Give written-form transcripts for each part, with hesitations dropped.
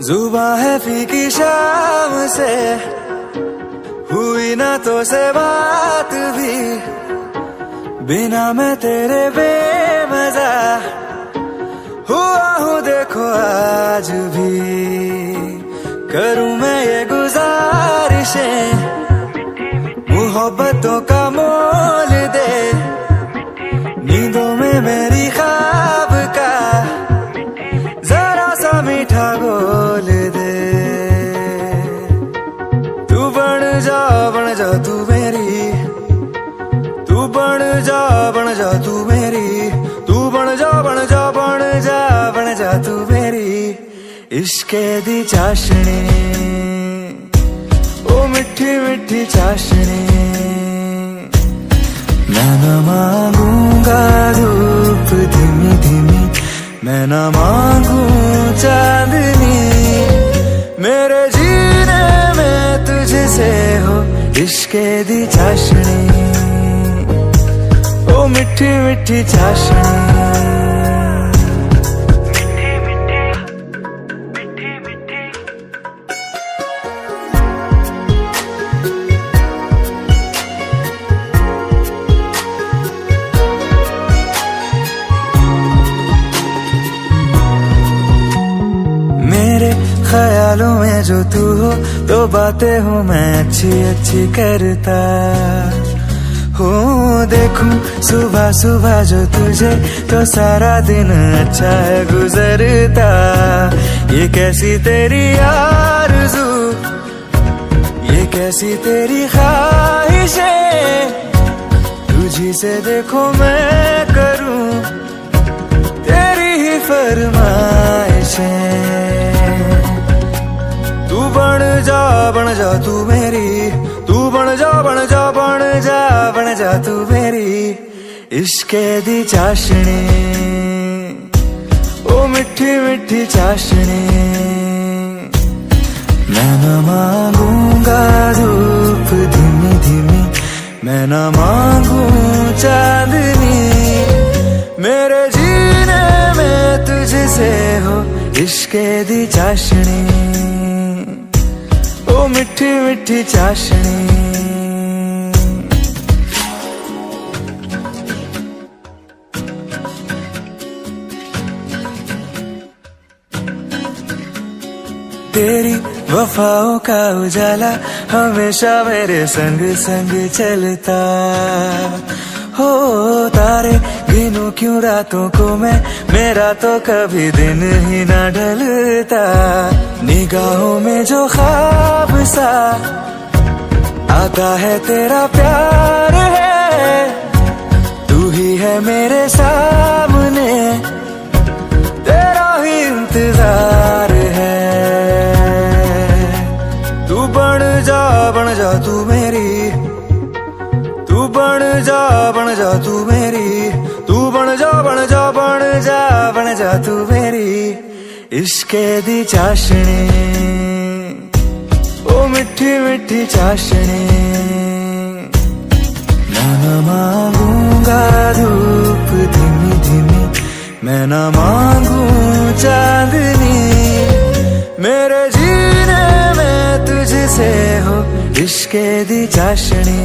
जुबां है फीकी शाम से, हुई ना तो से बात भी, बिना मैं तेरे बेमजा हुआ हूँ देखो आज भी। करूँ मैं ये गुजारिशें, मोहब्बतों का मोल दे, नींदों में मेरी ख्वाब का जरा सा मीठा बोल दे। तू बन जा तू मेरी, तू बन जा तू मेरी, तू बन जा तू मेरी इश्के दी चाशनी, ओ मिठी मिठी चाशनी। मैं न मांगूंगा धूप धीमी धीमी, मैं न मांगू चांदनी, मेरे जीने में तुझसे हो इश्के दी चाशनी, ओ मिठी मिठी चाशनी। ख्यालों में जो तू हो तो बातें हूँ मैं अच्छी अच्छी करता हूँ। देखूं सुबह सुबह जो तुझे तो सारा दिन अच्छा है गुजरता। ये कैसी तेरी आरज़ू, ये कैसी तेरी ख्वाहिशें, तुझी से देखो मैं करूँ तेरी ही फरमाइशें। तू बन जा तू मेरी, तू बन जा तू मेरी इश्के दी चाशनी, ओ मिठी मिठी चाशनी। मैं न मांगूंगा धूप धीमी धीमी, मैं न मांगू चांदनी, मेरे जीने में तुझसे हो इश्के दी चाशनी, ओ मिठी मिठी चाशनी। तेरी वफाओं का उजाला हमेशा मेरे संग संग चलता हो। तारे गिनूं क्यों रातों को मैं, मेरा तो कभी दिन ही ना ढलता। निगाहों में जो ख्वाब सा आता है तेरा प्यार है, तू ही है मेरे सामने, तेरा ही इंतजार है। तू बन जा तू मेरी, तू बन जा तू मेरी, तू बन जा तू मेरी इश्के दी चाशनी, ओ मिठी मिठी चाशनी। मैं न मांगूंगा धूप धीमी धीमी, मैं न मांगू चांदनी, मेरे जीने में तुझसे हो इश्के दी चाशनी,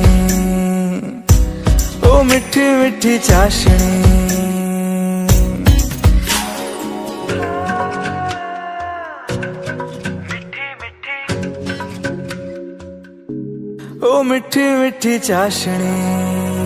ओ मिठी मिठी चाशनी। ओ मिठी मिठी चाशनी।